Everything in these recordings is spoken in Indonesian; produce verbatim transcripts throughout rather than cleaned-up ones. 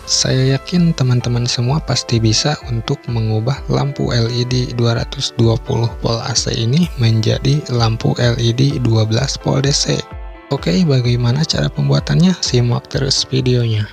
Saya yakin teman-teman semua pasti bisa untuk mengubah lampu L E D dua ratus dua puluh volt A C ini menjadi lampu L E D dua belas volt D C. Oke, bagaimana cara pembuatannya? Simak terus videonya.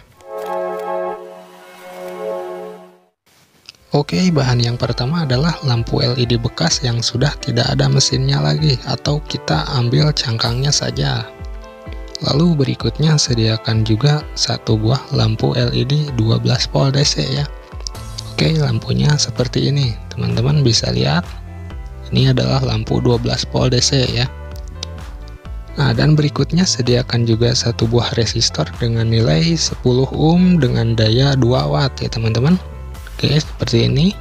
Oke, bahan yang pertama adalah lampu L E D bekas yang sudah tidak ada mesinnya lagi, atau kita ambil cangkangnya saja. Lalu berikutnya sediakan juga satu buah lampu L E D dua belas volt D C ya. Oke, lampunya seperti ini. Teman-teman bisa lihat. Ini adalah lampu dua belas volt D C ya. Nah, dan berikutnya sediakan juga satu buah resistor dengan nilai sepuluh ohm dengan daya dua watt ya teman-teman. Oke, seperti ini.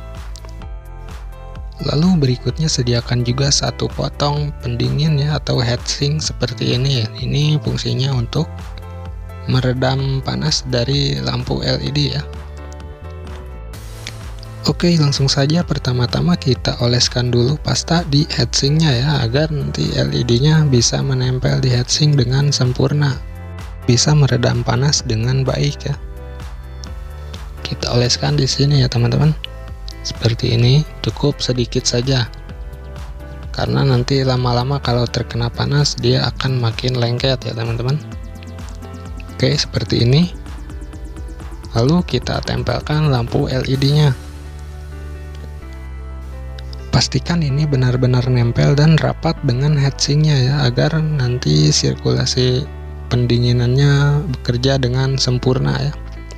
Lalu berikutnya sediakan juga satu potong pendingin ya, atau heatsink seperti ini ya. Ini fungsinya untuk meredam panas dari lampu L E D ya. Oke, langsung saja pertama-tama kita oleskan dulu pasta di heatsinknya ya, agar nanti L E D-nya bisa menempel di heatsink dengan sempurna, bisa meredam panas dengan baik ya. Kita oleskan di sini ya teman-teman. Seperti ini, cukup sedikit saja, karena nanti lama-lama kalau terkena panas dia akan makin lengket ya teman-teman. Oke, seperti ini. Lalu kita tempelkan lampu L E D-nya. Pastikan ini benar-benar nempel dan rapat dengan heatsinknya ya, agar nanti sirkulasi pendinginannya bekerja dengan sempurna ya.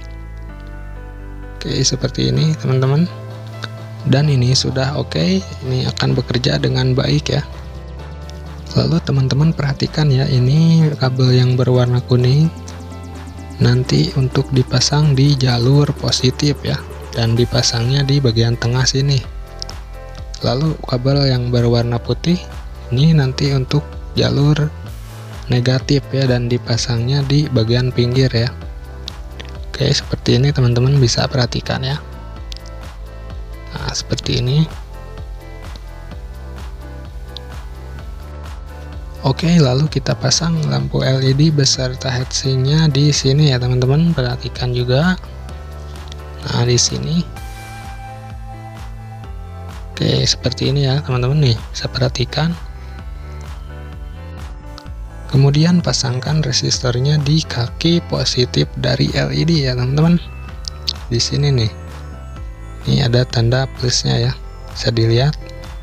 Oke, seperti ini teman-teman. Dan ini sudah oke, ini akan bekerja dengan baik ya. Lalu teman-teman perhatikan ya, ini kabel yang berwarna kuning nanti untuk dipasang di jalur positif ya, dan dipasangnya di bagian tengah sini. Lalu kabel yang berwarna putih ini nanti untuk jalur negatif ya, dan dipasangnya di bagian pinggir ya. Oke, seperti ini teman-teman bisa perhatikan ya. Nah, seperti ini. Oke, lalu kita pasang lampu L E D beserta heatsinknya di sini ya teman-teman. Perhatikan juga. Nah, di sini. Oke, seperti ini ya teman-teman nih. Bisa perhatikan. Kemudian pasangkan resistornya di kaki positif dari L E D ya teman-teman. Di sini nih. Ini ada tanda plusnya ya, bisa dilihat.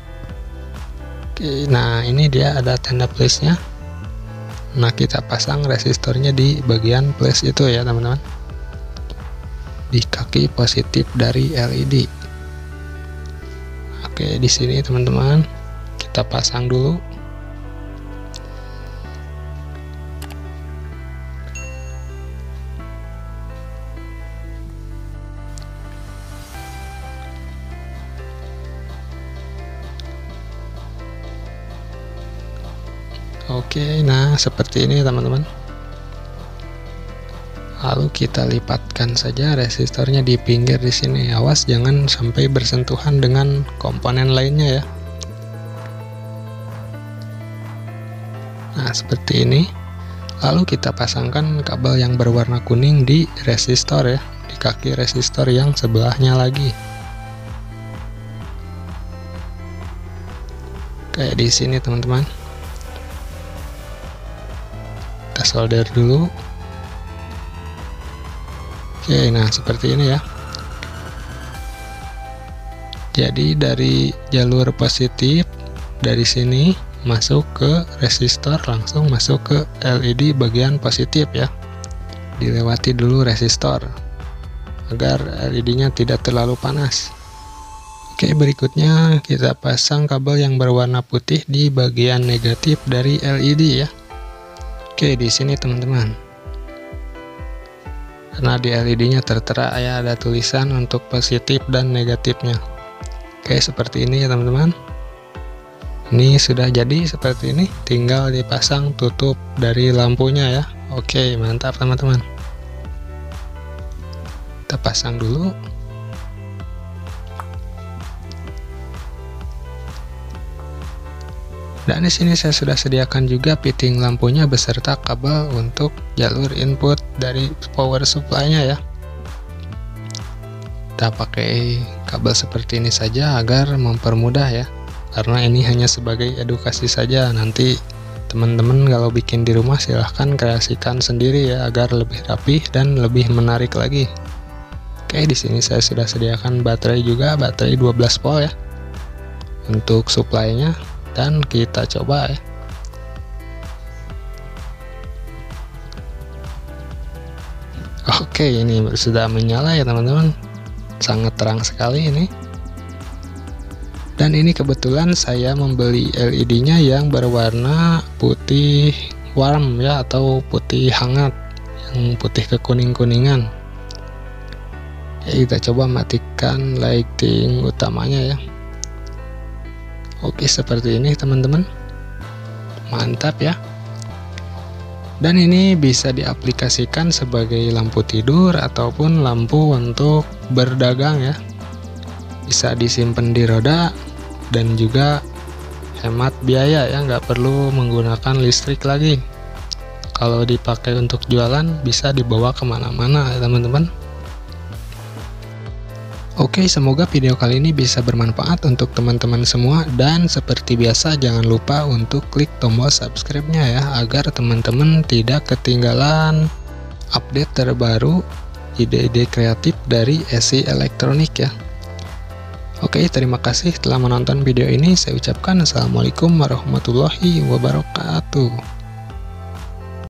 Oke, nah ini dia ada tanda plusnya. Nah, kita pasang resistornya di bagian plus itu ya teman-teman, di kaki positif dari L E D. Oke, di sini teman-teman kita pasang dulu. Oke, nah seperti ini teman-teman. Lalu kita lipatkan saja resistornya di pinggir di sini. Awas jangan sampai bersentuhan dengan komponen lainnya ya. Nah, seperti ini. Lalu kita pasangkan kabel yang berwarna kuning di resistor ya, di kaki resistor yang sebelahnya lagi. Kayak di sini teman-teman. Solder dulu. Oke, nah seperti ini ya. Jadi dari jalur positif dari sini masuk ke resistor, langsung masuk ke L E D bagian positif ya. Dilewati dulu resistor agar L E D-nya tidak terlalu panas. Oke, berikutnya kita pasang kabel yang berwarna putih di bagian negatif dari L E D ya. Oke, di sini teman-teman. Karena di L E D-nya tertera ya, ada tulisan untuk positif dan negatifnya. Oke, seperti ini ya teman-teman. Ini sudah jadi seperti ini, tinggal dipasang tutup dari lampunya ya. Oke, mantap teman-teman. Kita pasang dulu. Dan di sini saya sudah sediakan juga fitting lampunya beserta kabel untuk jalur input dari power supply-nya ya. kita pakai kabel seperti ini saja agar mempermudah ya, karena ini hanya sebagai edukasi saja. Nanti teman-teman kalau bikin di rumah silahkan kreasikan sendiri ya, agar lebih rapih dan lebih menarik lagi. Oke, di sini saya sudah sediakan baterai juga, baterai dua belas volt ya untuk suplainya, dan kita coba ya. Oke, ini sudah menyala ya teman-teman, sangat terang sekali ini. Dan ini kebetulan saya membeli L E D-nya yang berwarna putih warm ya, atau putih hangat, yang putih kekuning-kuningan. Ya, kita coba matikan lighting utamanya ya. Oke, seperti ini teman-teman, mantap ya. Dan ini bisa diaplikasikan sebagai lampu tidur ataupun lampu untuk berdagang ya. Bisa disimpan di roda dan juga hemat biaya ya, nggak perlu menggunakan listrik lagi. Kalau dipakai untuk jualan bisa dibawa kemana-mana ya teman-teman. Oke, semoga video kali ini bisa bermanfaat untuk teman-teman semua, dan seperti biasa jangan lupa untuk klik tombol subscribe-nya ya, agar teman-teman tidak ketinggalan update terbaru ide-ide kreatif dari S I Elektronik ya. Oke, terima kasih telah menonton video ini. Saya ucapkan assalamualaikum warahmatullahi wabarakatuh.